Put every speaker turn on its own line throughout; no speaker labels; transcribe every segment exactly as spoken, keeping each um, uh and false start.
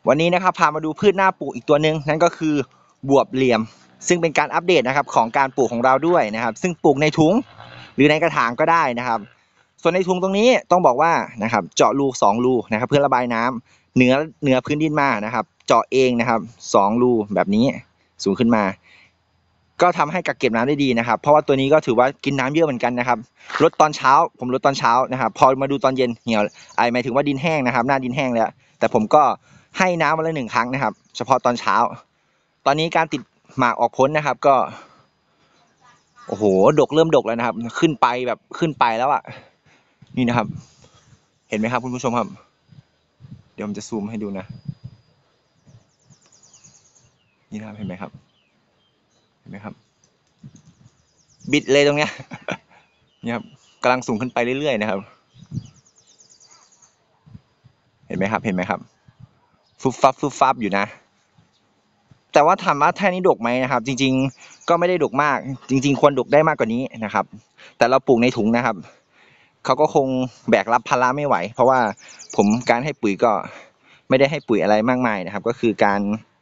วันนี้นะครับพามาดูพืชหน้าปลูกอีกตัวหนึ่งนั่นก็คือบวบเหลี่ยมซึ่งเป็นการอัปเดตนะครับของการปลูกของเราด้วยนะครับซึ่งปลูกในถุงหรือในกระถางก็ได้นะครับส่วนในถุงตรงนี้ต้องบอกว่านะครับเจาะรูสองรูนะครับเพื่อระบายน้ำเหนือเหนือพื้นดินมานะครับเจาะเองนะครับสองรูแบบนี้สูงขึ้นมาก็ทำให้กักเก็บน้ำได้ดีนะครับเพราะว่าตัวนี้ก็ถือว่ากินน้ำเยอะเหมือนกันนะครับลดตอนเช้าผมลดตอนเช้านะครับพอมาดูตอนเย็นเหี่ยวไอหมายถึงว่าดินแห้งนะครับหน้าดินแห้งแล้วแต่ผมก็ให้น้ำวันละหนึ่งครั้งนะครับเฉพาะตอนเช้าตอนนี้การติดหมากออกผลนะครับก็โอ้โหดกเริ่มดกแล้วนะครับขึ้นไปแบบขึ้นไปแล้วอ่ะนี่นะครับเห็นไหมครับคุณผู้ชมครับเดี๋ยวผมจะซูมให้ดูนะนี่นะครับเห็นไหมครับเห็นไหมครับบิดเลยตรงเนี้ยนี่ครับกำลังสูงขึ้นไปเรื่อยๆนะครับเห็นไหมครับเห็นไหมครับฟุบฟับฟุบฟับอยู่นะแต่ว่าถามว่าแท่นี้ดกไหมนะครับจริงๆก็ไม่ได้ดกมากจริงๆควรดกได้มากกว่านี้นะครับแต่เราปลูกในถุงนะครับเขาก็คงแบกรับภาระไม่ไหวเพราะว่าผมการให้ปุ๋ยก็ไม่ได้ให้ปุ๋ยอะไรมากมายนะครับก็คือการ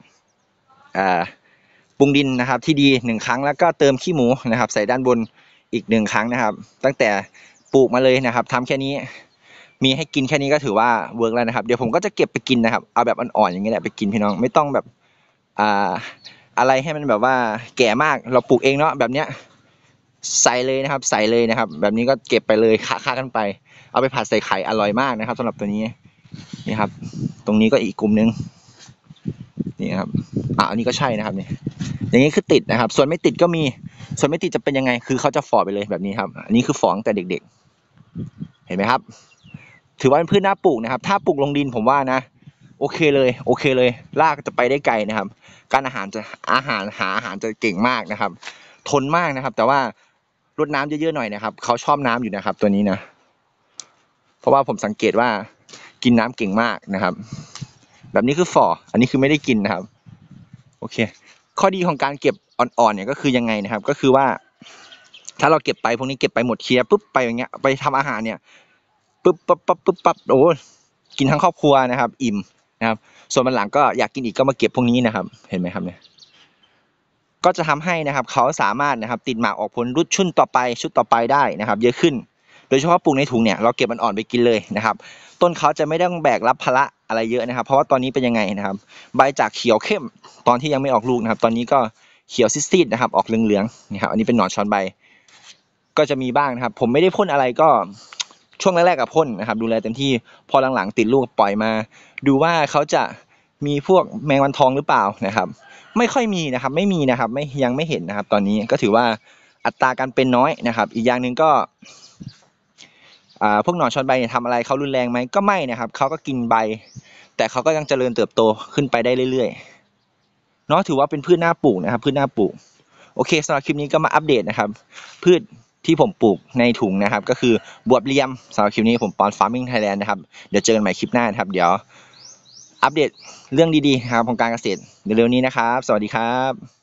ปรุงดินนะครับที่ดีหนึ่งครั้งแล้วก็เติมขี้หมูนะครับใส่ด้านบนอีกหนึ่งครั้งนะครับตั้งแต่ปลูกมาเลยนะครับทำแค่นี้มีให้กินแค่นี้ก็ถือว่าเวิร์กแล้วนะครับเดี๋ยวผมก็จะเก็บไปกินนะครับเอาแบบอ่อนๆอย่างนี้แหละไปกินพี่น้องไม่ต้องแบบอ่าอะไรให้มันแบบว่าแก่มากเราปลูกเองเนาะแบบเนี้ยใส่เลยนะครับใส่เลยนะครับแบบนี้ก็เก็บไปเลยค่าๆกันไปเอาไปผัดใส่ไข่อร่อยมากนะครับสำหรับตัวนี้นี่ครับตรงนี้ก็อีกกลุ่มนึงนี่ครับอ่าอันนี้ก็ใช่นะครับนี่อย่างนี้คือติดนะครับส่วนไม่ติดก็มีส่วนไม่ติดจะเป็นยังไงคือเขาจะฝ่อไปเลยแบบนี้ครับอันนี้คือฝ่อตั้งแต่เด็กๆเห็นไหมครับถือว่าเป็นพืชน่าปลูกนะครับถ้าปลูกลงดินผมว่านะโอเคเลยโอเคเลยรากจะไปได้ไกลนะครับการอาหารจะอาหารหาอาหารจะเก่งมากนะครับทนมากนะครับแต่ว่ารดน้ำเยอะๆหน่อยนะครับเขาชอบน้ำอยู่นะครับตัวนี้นะเพราะว่าผมสังเกตว่ากินน้ำเก่งมากนะครับแบบนี้คือฝ่ออันนี้คือไม่ได้กินนะครับโอเคข้อดีของการเก็บอ่อนๆเนี่ยก็คือยังไงนะครับก็คือว่าถ้าเราเก็บไปพวกนี้เก็บไปหมดเคลียร์ปุ๊บไปอย่างเงี้ยไปทำอาหารเนี่ยปุ๊บปั๊บปั๊บปุ๊บปั๊บโอ้กินทั้งครอบครัวนะครับอิ่มนะครับส่วนวันหลังก็อยากกินอีกก็มาเก็บพวกนี้นะครับเห็นไหมครับเนี่ยก็จะทำให้นะครับเขาสามารถนะครับติดหมากออกผลรุ่นชุดต่อไปชุดต่อไปได้นะครับเยอะขึ้นโดยเฉพาะปลูกในถุงเนี่ยเราเก็บมันอ่อนไปกินเลยนะครับต้นเขาจะไม่ต้องแบกรับภาระอะไรเยอะนะครับเพราะว่าตอนนี้เป็นยังไงนะครับใบจากเขียวเข้มตอนที่ยังไม่ออกลูกนะครับตอนนี้ก็เขียวซีดๆนะครับออกเหลืองๆนะครับอันนี้เป็นหนอนช้อนใบก็จะมีบ้างนะครับผมไม่ได้พ่นอะไรก็ช่วงแรกๆกับพ่นนะครับดูแลเต็มที่พอหลังๆติดลูกปล่อยมาดูว่าเขาจะมีพวกแมงวันทองหรือเปล่านะครับไม่ค่อยมีนะครับไม่มีนะครับไม่ยังไม่เห็นนะครับตอนนี้ก็ถือว่าอัตราการเป็นน้อยนะครับอีกอย่างหนึ่งก็พวกหนอนชอนใบเนี่ยทำอะไรเขารุนแรงไหมก็ไม่นะครับเขาก็กินใบแต่เขาก็ยังเจริญเติบโตขึ้นไปได้เรื่อยๆเนาะถือว่าเป็นพืชหน้าปลูกนะครับพืชหน้าปลูกโอเคสำหรับคลิปนี้ก็มาอัปเดตนะครับพืชที่ผมปลูกในถุงนะครับก็คือบวบเหลี่ยมสำหรับคลิปนี้ผมปอน Farming Thailand นะครับเดี๋ยวเจอกันใหม่คลิปหน้านะครับเดี๋ยวอัปเดตเรื่องดีๆครับของการเกษตรเร็วๆนี้นะครับสวัสดีครับ